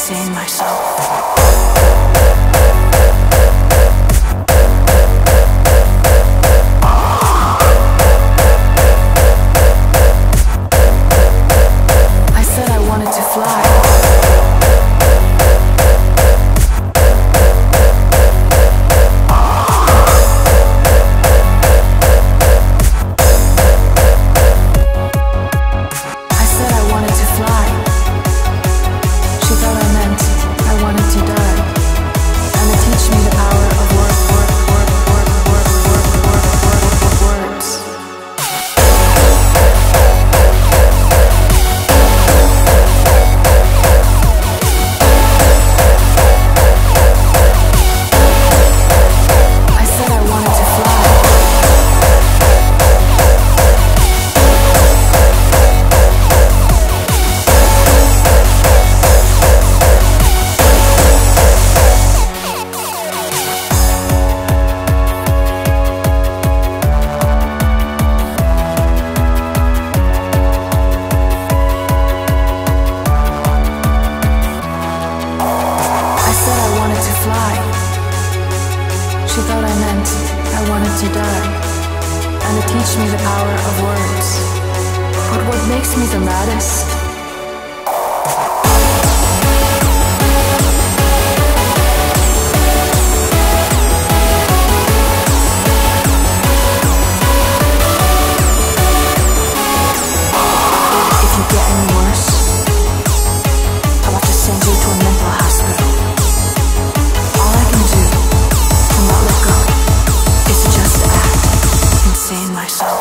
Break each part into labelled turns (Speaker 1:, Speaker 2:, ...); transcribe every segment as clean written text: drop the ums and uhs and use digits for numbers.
Speaker 1: insane myself. She thought I meant I wanted to die, and to teach me the power of words. But what makes me the maddest? If you get any worse, I'll have to send you to a mental hospital. All I can do to not let go is just act insane myself.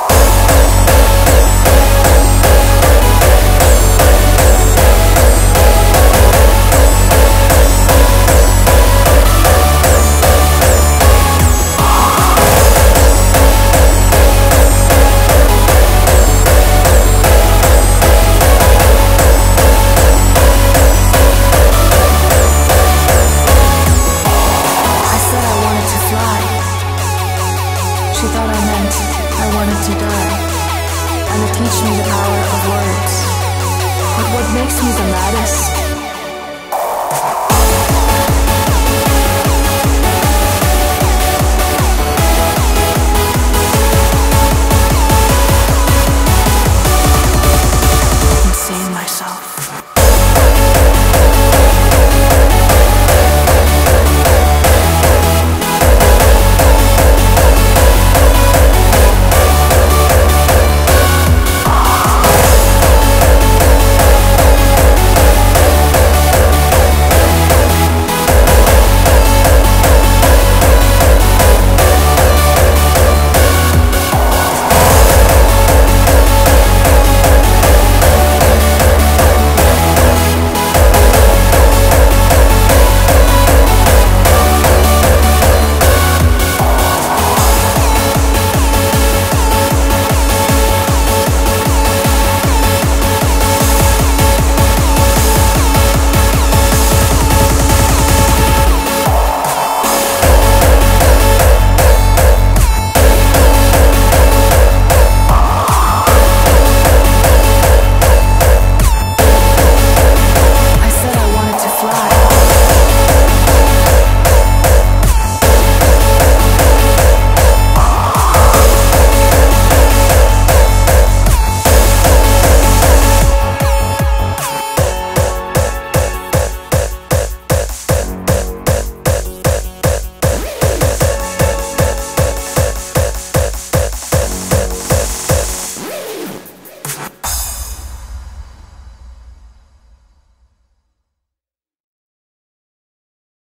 Speaker 1: She thought I meant I wanted to die, and to teach me the power of words. But what makes me the maddest?